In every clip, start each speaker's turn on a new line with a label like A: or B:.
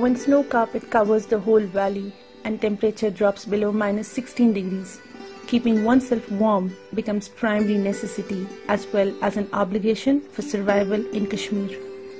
A: when snow carpet covers the whole valley and temperature drops below -16 degrees. Keeping oneself warm becomes primary necessity as well as an obligation for survival in Kashmir.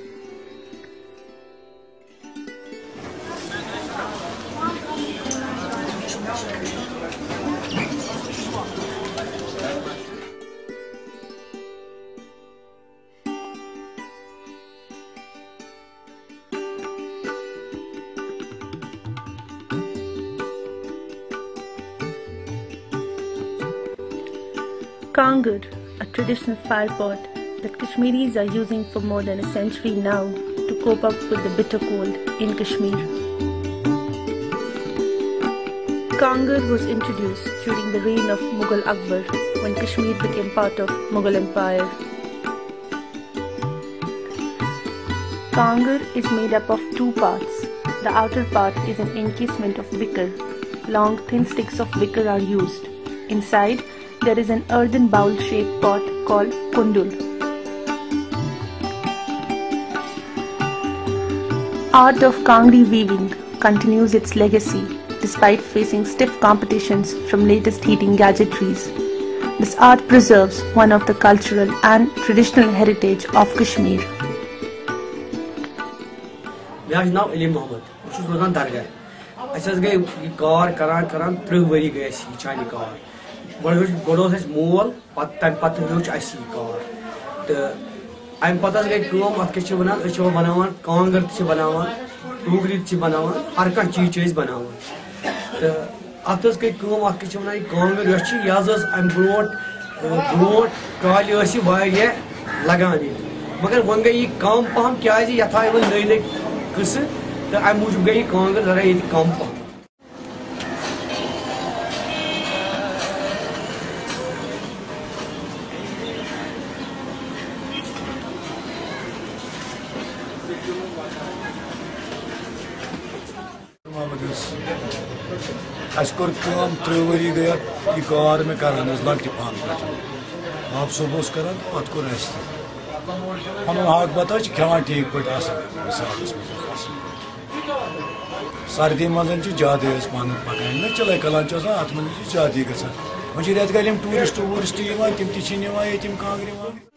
A: Kangir, a traditional fire pot that Kashmiris are using for more than a century now to cope up with the bitter cold in Kashmir. Kangir was introduced during the reign of Mughal Akbar when Kashmir became part of Mughal Empire. Kangir is made up of two parts. The outer part is an encasement of wicker. Long thin sticks of wicker are used. Inside, there is an earthen bowl-shaped pot called kundul. Art of Kangri weaving continues its legacy despite facing stiff competitions from latest heating gadgetries. This art preserves one of the cultural and traditional heritage of Kashmir.
B: My name is Ali Mohammed. I am from Dargah. I am going to car 3 wari gay chani car. Godos is mole, but time pat huge I see car. I'm patas gay come at Kachivana, Chavanawan, Kangir Chivanawan, Ugri Chibanawan, Arkan Chiches Banawan. After gay come at Kachavana, Kangir Yashi Yazas and broad, call Yoshi Vaya Lagani. Magar one guy come pump Kazi Yatai will lay Kuss, the Amuj Kangir that I come.
C: Askor kam 3 wari gaya ये car में कराना लगती पान पे आप सुबह करा पत को रेस्ट हम हाक बता खान ठीक पे सर्दी मजन ज्यादा पान पकान ना चले कलान अत मे ज्यादा ग टूरिस्ट तम Kangri